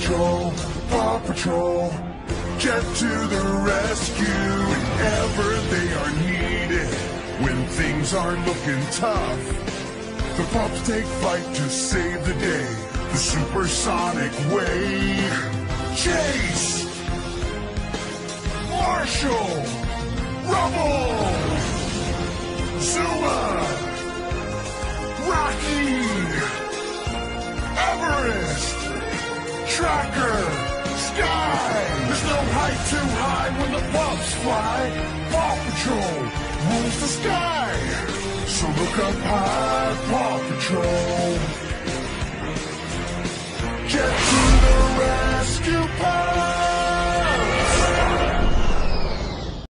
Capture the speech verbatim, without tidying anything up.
Patrol, Paw Patrol, get to the rescue whenever they are needed. When things are looking tough, the pups take flight to save the day the supersonic way. Chase! Marshall! Rubble! Zuma! Rocky! Everest! Tracker! Sky! There's no height too high when the pups fly. Paw Patrol rules the sky. So look up high, Paw Patrol.